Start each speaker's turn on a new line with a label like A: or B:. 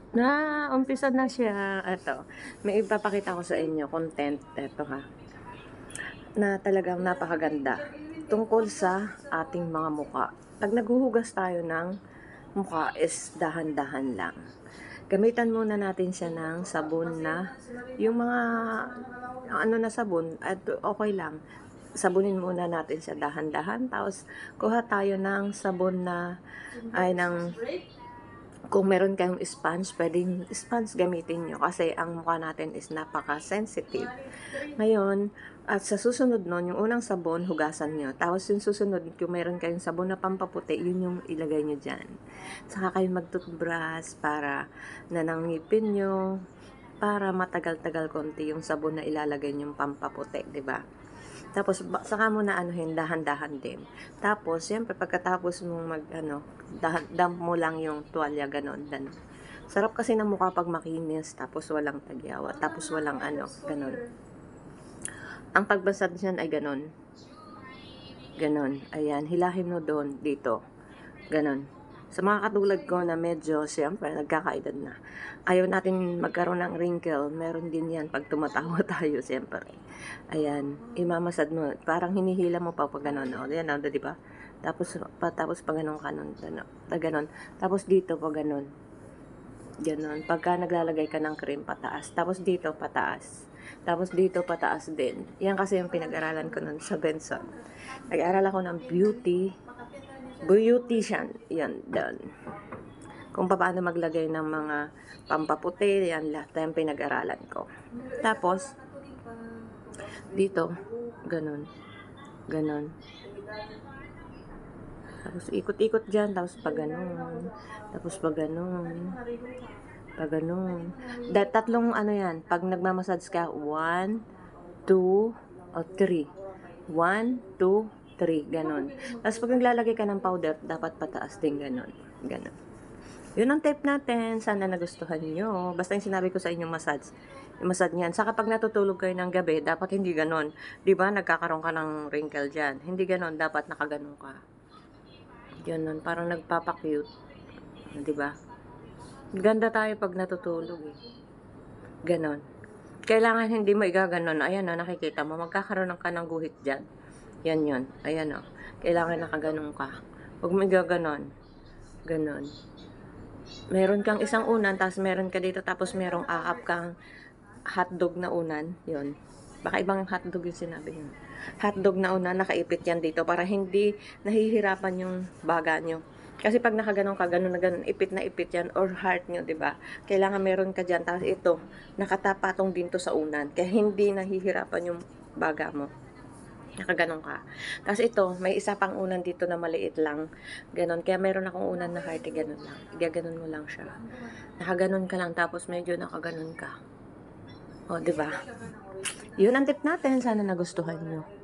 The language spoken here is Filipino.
A: Umpisa na siya. Eto, may ipapakita ko sa inyo, content. Eto ha, na talagang napakaganda. Tungkol sa ating mga muka. Pag naghuhugas tayo ng muka is dahan-dahan lang. Gamitan muna natin siya ng sabon na, yung mga, ano na sabon, at okay lang. Sabunin muna natin siya dahan-dahan. Tapos, kuha tayo ng sabon na, ay ng, kung meron kayong sponge, pwedeng sponge gamitin nyo kasi ang mukha natin is napaka-sensitive. Ngayon, at sa susunod nun, yung unang sabon, hugasan nyo. Tapos yung susunod, kung meron kayong sabon na pampaputi, yun yung ilagay nyo dyan. Saka kayo mag-toothbrush para nanangipin nyo, para matagal-tagal konti yung sabon na ilalagay nyo pampaputi, di ba? Tapos, saka mo na anuhin, dahan-dahan din. Tapos, siyempre, pagkatapos mong dump mo lang yung tuwalya, ganon. Sarap kasi ng mukha pag makinis, tapos walang tagyawa, tapos walang ganon. Ang pagbasad niyan ay ganon. Ganon. Ayan, hilahin mo doon, dito. Ganon. Sa mga katulad ko na medyo, siyempre, nagkakaedad na. Ayaw natin magkaroon ng wrinkle. Meron din yan pag tumatawa tayo, siyempre. Ayan, imamasad mo. Parang hinihila mo pa pag ganon. O, yan, di ba? Tapos pa ganon ka nun. Ganon. Tapos dito pa ganon. Ganon. Pagka naglalagay ka ng cream, pataas. Tapos dito, pataas. Tapos dito, pataas din. Yan kasi yung pinag-aralan ko nun sa Benson. Nag-aral ako ng beautician. Yan, doon. Kung paano maglagay ng mga pampaputi, yan lahat yung pinag-aralan ko. Tapos, dito, ganon. Ganon. Tapos, ikot-ikot dyan. Tapos, pag ganon. Tapos, pag ganon. Pag ganon. Tatlong yan. Pag nagmamassage ka, 1, 2, o 3. 1, 2, 3. Ganon. Tapos, pag naglalagay ka ng powder, dapat pataas din ganon. Ganon. Yun ang tip natin. Sana nagustuhan nyo. Basta yung sinabi ko sa inyo, massage. Yung massage niyan. Saka pag natutulog kayo ng gabi, dapat hindi ganon. Diba? Nagkakaroon ka ng wrinkle dyan. Hindi ganon. Dapat nakaganon ka. Ganon. Parang nagpapakute. Diba? Ganda tayo pag natutulog eh. Ganon. Kailangan hindi mo igaganon. Ayan o, nakikita mo. Magkakaroon ka ng guhit dyan. Yan yun. Ayan o. Kailangan nakaganon ka. Huwag mo igaganon. Ganon. Meron kang isang unan, tapos meron ka dito, tapos merong ahap kang hotdog na unan. Yun. Baka ibang hotdog yung sinabi nyo. Hotdog na unan, nakaipit yan dito para hindi nahihirapan yung baga nyo. Kasi pag nakaganon ka, ganon na ganon, ipit na ipit yan, or heart nyo, diba? Kailangan meron ka dyan, tapos ito, nakatapatong din to sa unan. Kaya hindi nahihirapan yung baga mo. Nakaganon ka. Tapos ito, may isa pang unan dito na maliit lang. Ganon. Kaya meron akong unan na heart, ganon lang. Igaganon mo lang siya. Nakaganon ka lang, tapos medyo nakaganon ka. O, diba? Yun ang tip natin. Sana nagustuhan nyo.